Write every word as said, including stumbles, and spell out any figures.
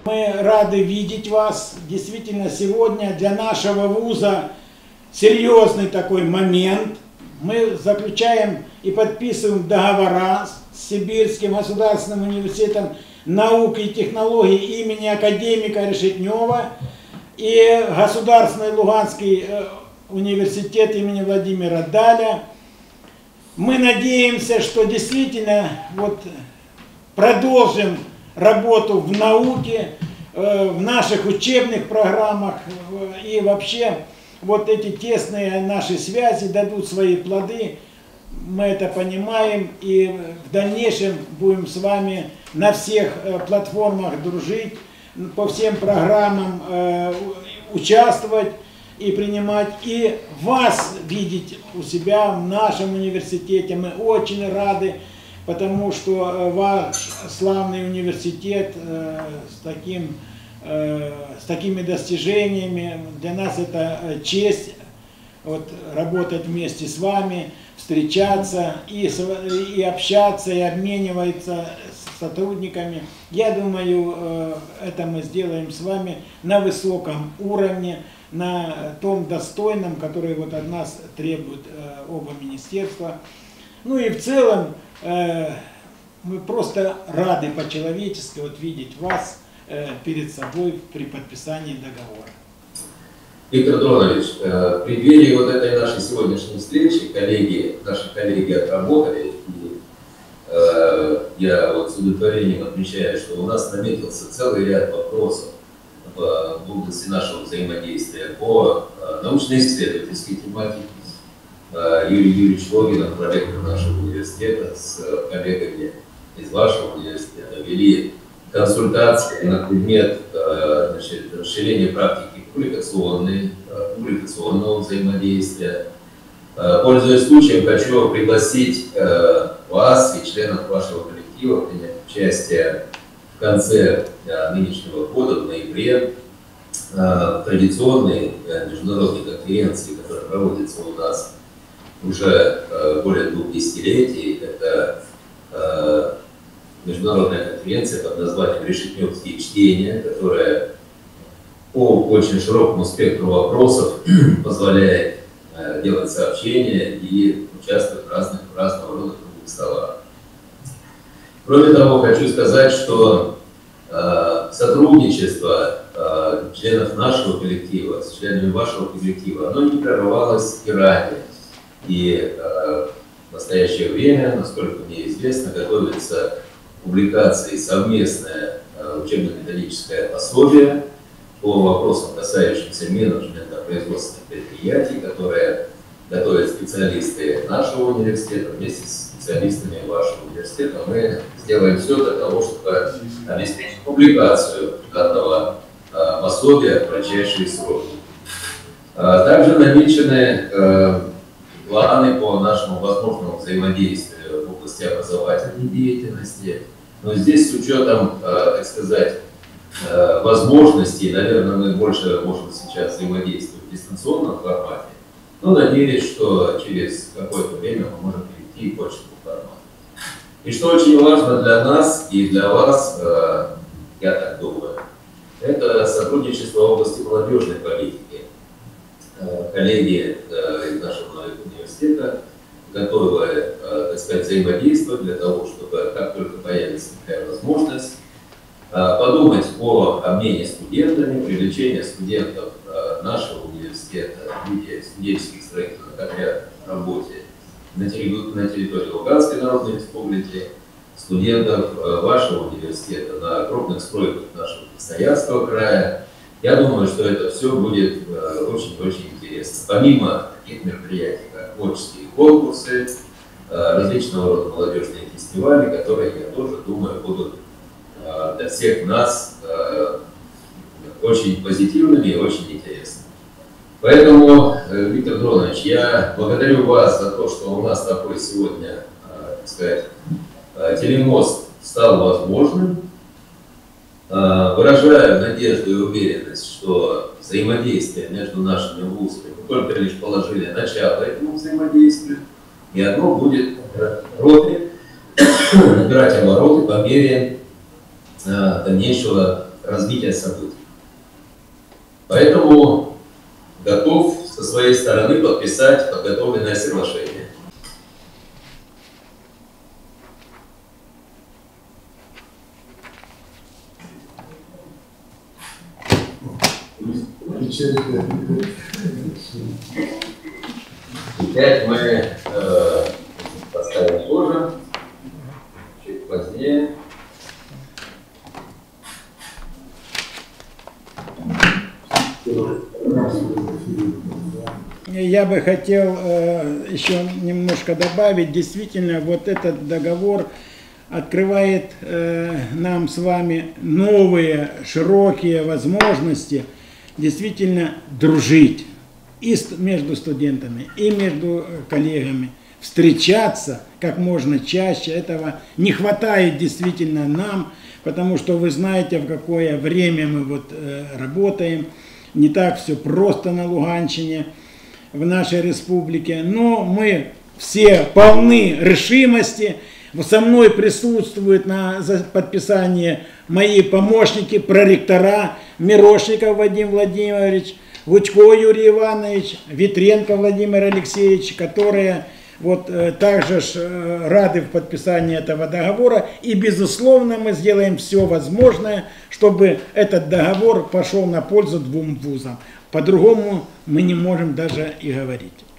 Мы рады видеть вас. Действительно, сегодня для нашего вуза серьезный такой момент. Мы заключаем и подписываем договора с Сибирским государственным университетом науки и технологий имени академика Решетнева и Государственный Луганский университет имени Владимира Даля. Мы надеемся, что действительно вот продолжим работу в науке, в наших учебных программах, и вообще вот эти тесные наши связи дадут свои плоды. Мы это понимаем, и в дальнейшем будем с вами на всех платформах дружить, по всем программам участвовать и принимать, и вас видеть у себя в нашем университете. Мы очень рады, потому что ваш славный университет э, с, таким, э, с такими достижениями, для нас это честь вот, работать вместе с вами, встречаться и, и общаться, и обмениваться с сотрудниками. Я думаю, э, это мы сделаем с вами на высоком уровне, на том достойном, который вот от нас требуют э, оба министерства. Ну и в целом э, мы просто рады по-человечески вот видеть вас э, перед собой при подписании договора. Виктор Дронович, э, в преддверии вот этой нашей сегодняшней встречи коллеги, наши коллеги отработали, и э, я вот с удовлетворением отмечаю, что у нас наметился целый ряд вопросов в области нашего взаимодействия по научно-исследовательской тематике. Юрий Юрьевич Логинов, проректор нашего университета, с коллегами из вашего университета вели консультации на предмет значит, расширения практики публикационной, публикационного взаимодействия. Пользуясь случаем, хочу пригласить вас и членов вашего коллектива принять участие в конце нынешнего года, в ноябре, в традиционной международной конференции, которая проводится у нас уже более двух десятилетий. Это международная конференция под названием «Решетневские чтения», которая по очень широкому спектру вопросов позволяет делать сообщения и участвовать в разных, разного рода круглых столах. Кроме того, хочу сказать, что э, сотрудничество э, членов нашего коллектива с членами вашего коллектива, оно не прерывалось и ранее. И э, в настоящее время, насколько мне известно, готовится публикация совместное э, учебно-методическое пособие по вопросам, касающимся менеджмента производственных предприятий, которое готовят специалисты нашего университета вместе с специалистами вашего университета. Мы сделаем все для того, чтобы обеспечить публикацию данного э, пособия в кратчайшие сроки. А также намечены э, планы по нашему возможному взаимодействию в области образовательной деятельности. Но здесь с учетом, э, так сказать, э, возможностей, наверное, мы больше можем сейчас взаимодействовать в дистанционном формате. Но надеюсь, что через какое-то время мы можем перейти к очному формату. И что очень важно для нас и для вас, э, я так думаю, это сотрудничество в области молодежной политики. Э, коллеги э, из нашего университета готовы, э, так сказать, взаимодействовать для того, чтобы, как только появится такая возможность, э, подумать о обмене студентами, привлечении студентов э, нашего университета в виде студенческих строительных отрядов в работе на территории, на территории Луганской Народной Республики, студентов э, вашего университета на крупных стройках нашего Красноярского края. Я думаю, что это все будет очень-очень э, интересно. Помимо таких мероприятий, как творческие конкурсы, э, различного рода молодежные фестивали, которые, я тоже думаю, будут э, для всех нас э, очень позитивными и очень интересными. Поэтому, э, Виктор Дронович, я благодарю вас за то, что у нас такой сегодня, э, так сказать, э, телемост стал возможным. Выражаю надежду и уверенность, что взаимодействие между нашими вузами, мы только лишь положили начало этому взаимодействию, и оно будет набирать обороты по мере дальнейшего развития событий. Поэтому готов со своей стороны подписать подготовленное соглашение. Печать мы э, поставим позже, чуть позднее. Я бы хотел э, еще немножко добавить. Действительно, вот этот договор открывает э, нам с вами новые широкие возможности действительно дружить и между студентами, и между коллегами, встречаться как можно чаще. Этого не хватает действительно нам, потому что вы знаете, в какое время мы вот э, работаем. Не так все просто на Луганщине, в нашей республике, но мы все полны решимости. Со мной присутствуют на подписании мои помощники, проректора: Мирошников Вадим Владимирович, Лучко Юрий Иванович, Витренко Владимир Алексеевич, которые вот э, также ж, э, рады в подписании этого договора. И, безусловно, мы сделаем все возможное, чтобы этот договор пошел на пользу двум вузам. По-другому мы не можем даже и говорить.